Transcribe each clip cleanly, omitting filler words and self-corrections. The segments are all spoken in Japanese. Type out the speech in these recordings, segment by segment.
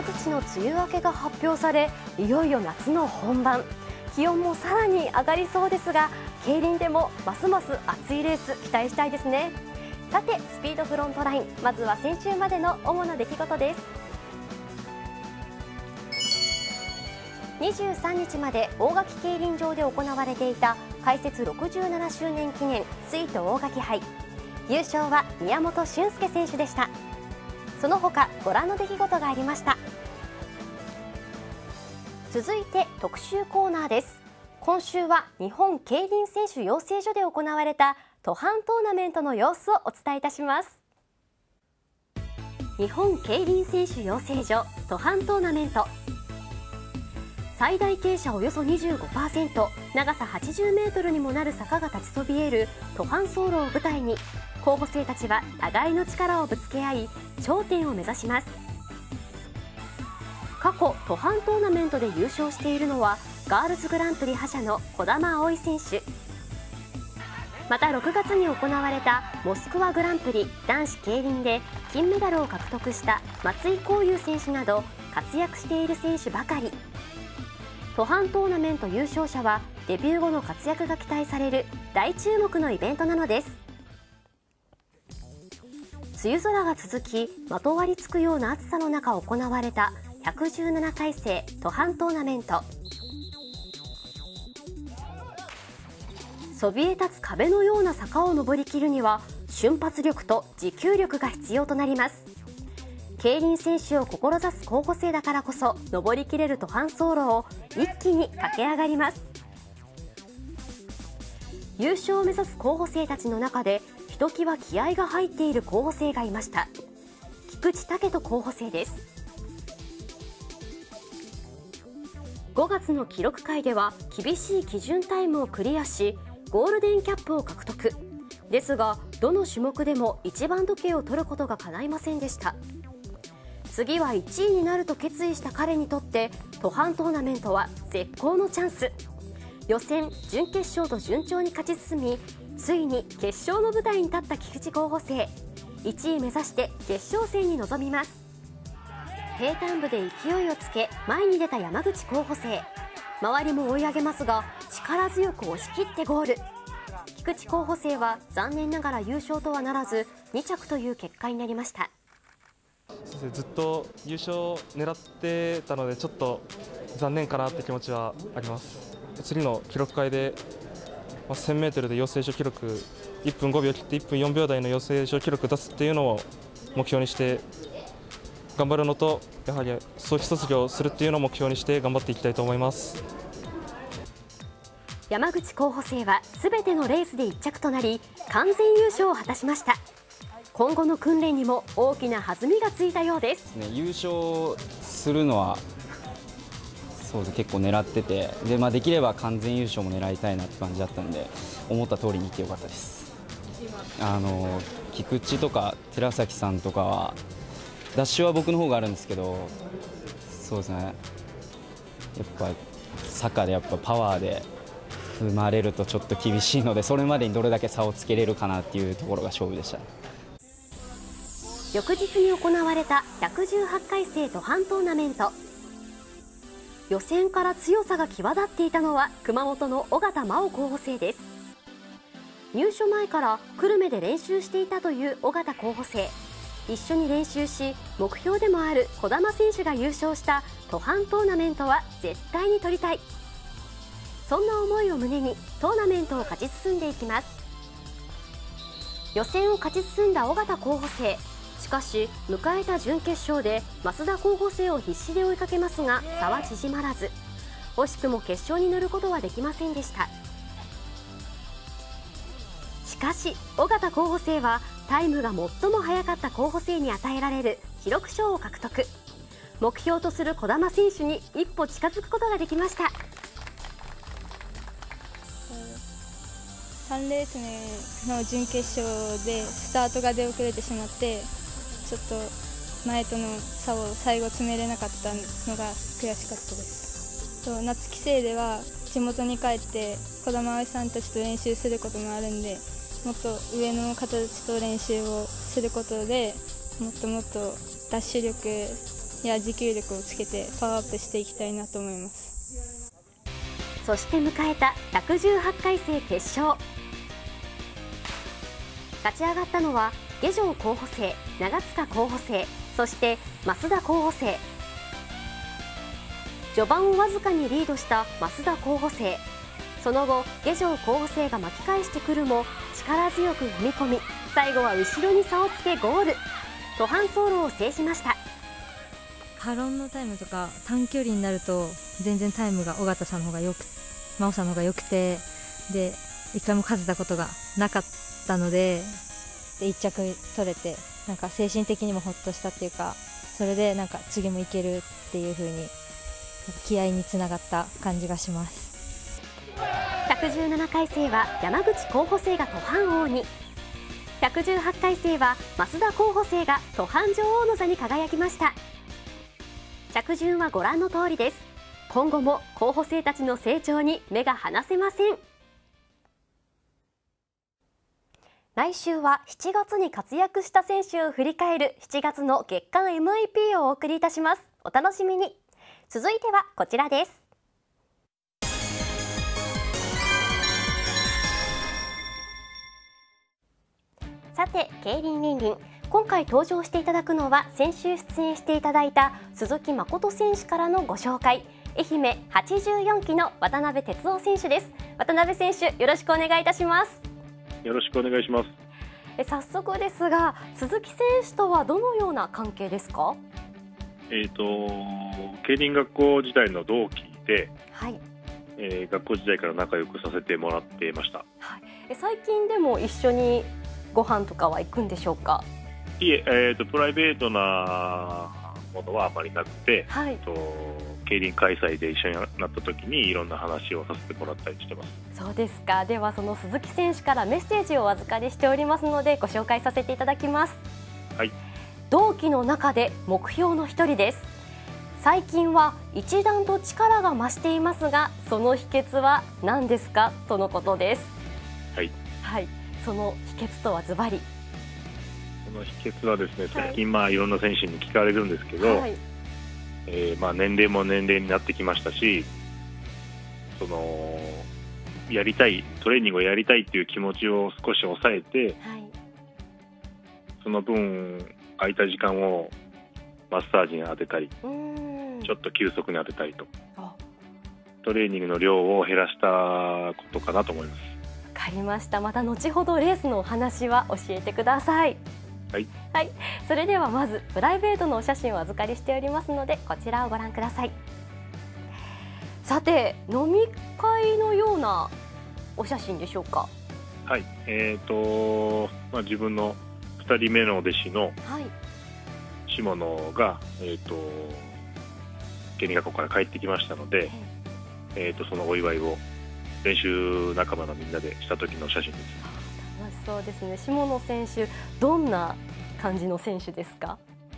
各地の梅雨明けが発表され、いよいよ夏の本番。気温もさらに上がりそうですが、競輪でもますます熱いレース期待したいですね。さて、スピードフロントライン、まずは先週までの主な出来事です。23日まで大垣競輪場で行われていた開設67周年記念スイート大垣杯。優勝は宮本俊介選手でした。その他、ご覧の出来事がありました。続いて特集コーナーです。今週は日本競輪選手養成所で行われた途半トーナメントの様子をお伝えいたします。日本競輪選手養成所途半トーナメント、最大傾斜およそ 25%、 長さ80メートルにもなる坂が立ちそびえる途半走路を舞台に、候補生たちは互いの力をぶつけ合い、頂点を目指します。過去途半トーナメントで優勝しているのはガールズグランプリ覇者の児玉碧衣選手、また6月に行われたモスクワグランプリ男子競輪で金メダルを獲得した松井耕友選手など活躍している選手ばかり。途半トーナメント優勝者はデビュー後の活躍が期待される大注目のイベントなのです。梅雨空が続き、まとわりつくような暑さの中行われた117回生途半トーナメント。そびえ立つ壁のような坂を登りきるには瞬発力と持久力が必要となります。競輪選手を志す候補生だからこそ登りきれる途半走路を一気に駆け上がります。優勝を目指す候補生たちの中でひときわ気合が入っている候補生がいました。菊池武人候補生です。5月の記録会では厳しい基準タイムをクリアし、ゴールデンキャップを獲得ですが、どの種目でも一番時計を取ることが叶いませんでした。次は1位になると決意した彼にとって途半トーナメントは絶好のチャンス。予選、準決勝と順調に勝ち進み、ついに決勝の舞台に立った菊池候補生。1位目指して決勝戦に臨みます。平坦部で勢いをつけ前に出た山口候補生、周りも追い上げますが力強く押し切ってゴール。菊池候補生は残念ながら優勝とはならず2着という結果になりました。 ずっと優勝を狙ってたのでちょっと残念かなって気持ちはあります。次の記録会で 1000m で養成所記録1分5秒切って1分4秒台の養成所記録出すっていうのを目標にして頑張るのと、やはり早期卒業するっていうのを目標にして頑張っていきたいと思います。 山口候補生は全てのレースで1着となり完全優勝を果たしました。今後の訓練にも大きな弾みがついたようです。 優勝するのはそうです結構狙ってて、で、できれば完全優勝も狙いたいなって感じだったので、思った通りにいってよかったです。菊池とか寺崎さんとかはダッシュは僕の方があるんですけど、そうですね、やっぱ坂でパワーで踏まれるとちょっと厳しいので、それまでにどれだけ差をつけれるかなっていうところが勝負でした。 翌日に行われた118回生途半トーナメント。予選から強さが際立っていたのは熊本の尾形真央候補生です。入所前から久留米で練習していたという尾形候補生。一緒に練習し、目標でもある児玉選手が優勝した途半トーナメントは絶対に取りたい。そんな思いを胸にトーナメントを勝ち進んでいきます。予選を勝ち進んだ尾形候補生。しかし迎えた準決勝で増田候補生を必死で追いかけますが差は縮まらず、惜しくも決勝に乗ることはできませんでした。しかし尾形候補生はタイムが最も速かった候補生に与えられる記録賞を獲得。目標とする児玉選手に一歩近づくことができました。 3レース目の準決勝でスタートが出遅れてしまって、ちょっと前との差を最後詰めれなかったのが悔しかったです。夏期生では地元に帰って児玉葵さんたちと練習することもあるんで、もっと上の方たちと練習をすることでもっともっとダッシュ力や持久力をつけてパワーアップしていきたいなと思います。 そして迎えた118回生決勝。勝ち上がったのは下條候補生、長塚候補生、そして増田候補生。序盤をわずかにリードした増田候補生、その後下條候補生が巻き返してくるも力強く踏み込み、最後は後ろに差をつけゴール。途半走路を制しました。 ハロンのタイムとか短距離になると全然タイムが尾形さんの方がよく、真央さんの方が良くて、で一回も勝てたことがなかったので、1着取れてなんか精神的にもほっとしたっていうか、それでなんか次もいけるっていう風に気合につながった感じがします。 117回生は山口候補生が途半王に、118回生は増田候補生が途半女王の座に輝きました。着順はご覧の通りです。今後も候補生たちの成長に目が離せません。来週は7月に活躍した選手を振り返る7月の月間 MVP をお送りいたします。お楽しみに。続いてはこちらです。さて、競輪リンリン、今回登場していただくのは先週出演していただいた鈴木誠選手からのご紹介、愛媛84期の渡辺哲夫選手です。渡辺選手、よろしくお願いいたします。 よろしくお願いします。 早速ですが、鈴木選手とはどのような関係ですか？ 競輪学校時代の同期で、 はい、 学校時代から仲良くさせてもらっていました。 はい、最近でも一緒にご飯とかは行くんでしょうか？ いえ、プライベートなものはあまりなくて、 はい、 競輪開催で一緒になった時にいろんな話をさせてもらったりしてます。 そうですか。ではその鈴木選手からメッセージをお預かりしておりますので、ご紹介させていただきます。 はい。 同期の中で目標の一人です。最近は一段と力が増していますが、その秘訣は何ですか、とのことです。 はい、 はい、その秘訣とはズバリ。 その秘訣はですね、最近いろんな選手に聞かれるんですけど、はい、年齢も年齢になってきましたし、やりたいトレーニングをやりたいっていう気持ちを少し抑えて、はい、その分空いた時間をマッサージに当てたり、ちょっと休息に当てたりと、トレーニングの量を減らしたことかなと思います。わかりました。また後ほどレースのお話は教えてください。 はい、 はい、それではまずプライベートのお写真をお預かりしておりますので、こちらをご覧ください。さて、飲み会のようなお写真でしょうか？ はい、自分の2人目の弟子の下野が、競輪学校から帰ってきましたので、そのお祝いを練習仲間のみんなでした時の写真です。 楽しそうですね。下野選手、どんな感じの選手ですか？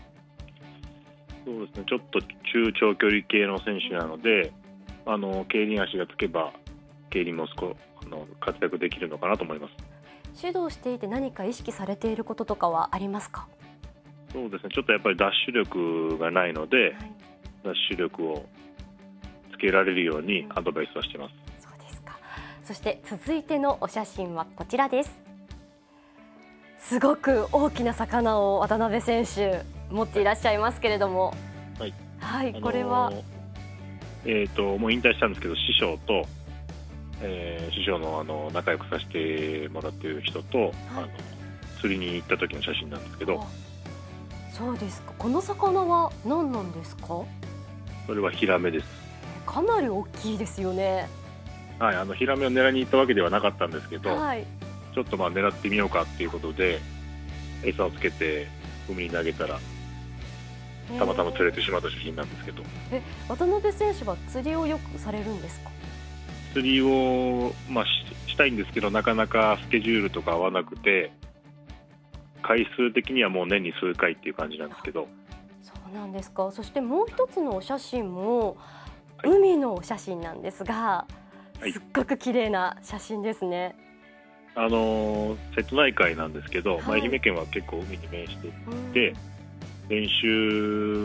そうですね、ちょっと中長距離系の選手なので、競輪足がつけば競輪も活躍できるのかなと思います。 指導していて何か意識されていることとかはありますか？ そうですね、ちょっとやっぱりダッシュ力がないので、はい、ダッシュ力をつけられるようにアドバイスはしてます。 そうですか。そして続いてのお写真はこちらです。すごく大きな魚を渡辺選手持っていらっしゃいますけれども、 はい、 はい、これはもう引退したんですけど、師匠と、師匠の仲良くさせてもらっている人と、はい、釣りに行った時の写真なんですけど。 そうですか。この魚は何なんですか？ それはヒラメです。 かなり大きいですよね。 はい、ヒラメを狙いに行ったわけではなかったんですけど、 はい、 ちょっと狙ってみようかっていうことで餌をつけて海に投げたらたまたま釣れてしまった写真なんですけど。 渡辺選手は釣りをよくされるんですか？ 釣りを、したいんですけど、なかなかスケジュールとか合わなくて、回数的にはもう年に数回っていう感じなんですけど。 そうなんですか。そしてもう一つのお写真も海のお写真なんですが、はい、すっごく綺麗な写真ですね。 瀬戸内海なんですけど、はい、愛媛県は結構海に面していて、練習し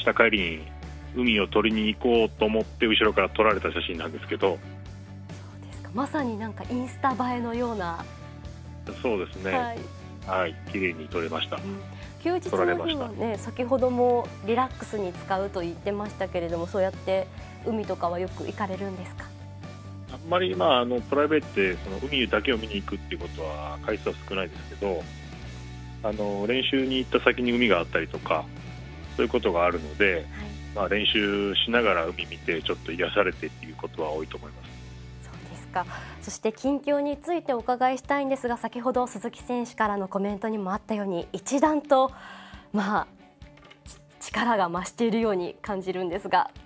した帰りに海を撮りに行こうと思って後ろから撮られた写真なんですけど。 そうですか、まさになんかインスタ映えのような。 そうですね、はい、綺麗に撮れました。 休日の日はね、先ほどもリラックスに使うと言ってましたけれども、そうやって海とかはよく行かれるんですか？ あんまり、プライベートでその海だけを見に行くっていうことは回数は少ないですけど、練習に行った先に海があったりとかそういうことがあるので、練習しながら海見てちょっと癒されてっていうことは多いと思います。 そうですか。そして近況についてお伺いしたいんですが、先ほど鈴木選手からのコメントにもあったように一段と力が増しているように感じるんですが、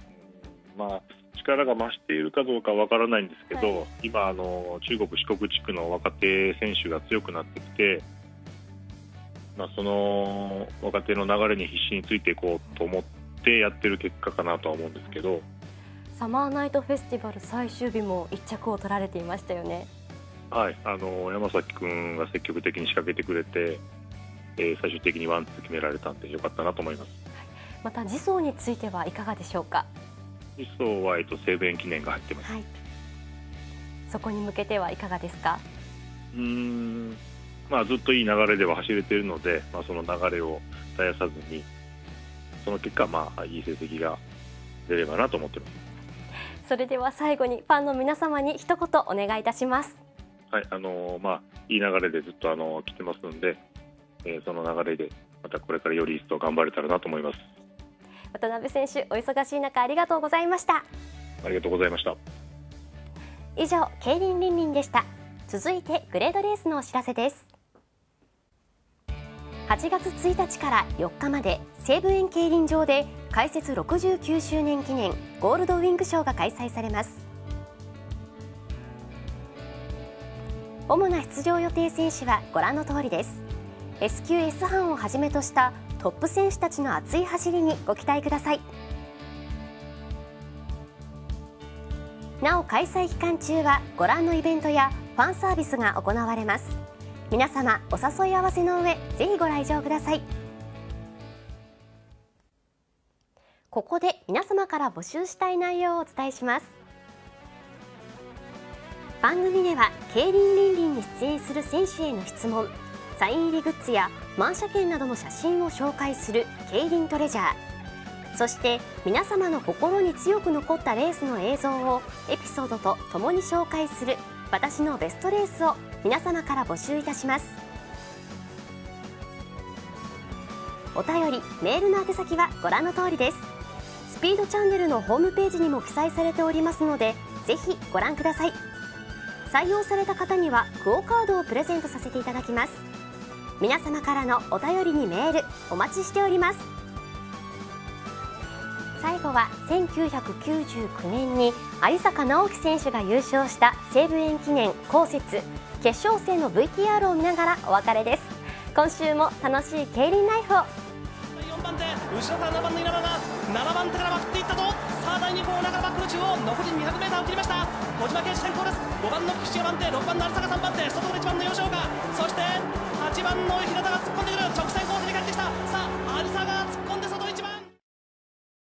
力が増しているかどうかわからないんですけど、今中国四国地区の若手選手が強くなってきて、その若手の流れに必死についていこうと思ってやってる結果かなとは思うんですけど。 サマーナイトフェスティバル最終日も1着を取られていましたよね。 はい、山崎君が積極的に仕掛けてくれて、最終的にワンツー決められたんでよかったなと思います。 また次走についてはいかがでしょうか？ 次走は西武園記念が入ってます。 そこに向けてはいかがですか？ ずっといい流れでは走れているので、その流れを絶やさずに、その結果、いい成績が出ればなと思っています。 それでは最後にファンの皆様に一言お願いいたします。 はい、いい流れでずっと来てますので、その流れでまたこれからより一層頑張れたらなと思います。 渡辺選手、お忙しい中ありがとうございました。 ありがとうございました。 以上、競輪リンリンでした。続いてグレードレースのお知らせです。8月1日から4日まで西武園競輪場で開設69周年記念ゴールドウィング賞が開催されます。主な出場予定選手はご覧の通りです。 S 級 S 班をはじめとしたトップ選手たちの熱い走りにご期待ください。なお開催期間中はご覧のイベントやファンサービスが行われます。皆様お誘い合わせの上、ぜひご来場ください。ここで皆様から募集したい内容をお伝えします。番組では競輪リンリンに出演する選手への質問、サイン入りグッズや満車券などの写真を紹介する競輪トレジャー、そして皆様の心に強く残ったレースの映像をエピソードとともに紹介する私のベストレースを皆様から募集いたします。お便り、メールの宛先はご覧の通りです。スピードチャンネルのホームページにも記載されておりますので、ぜひご覧ください。採用された方にはクオカードをプレゼントさせていただきます。皆様からのお便りにメールお待ちしております。最後は1999年に有坂直樹選手が優勝した西武園記念後節決勝戦の VTR を見ながらお別れです。今週も楽しい競輪ライフを。 4番手、後ろから7番の稲葉が7番手からまくっていったぞ。さあ第2コーナーからバックル中央、残り 200m を切りました。小島圭司先行です。5番の菊池が番手、6番の有坂3番手、外から1番の吉岡、そして8番の平田が突っ込んでくる。直線コースに帰ってきた。さあ有坂が突っ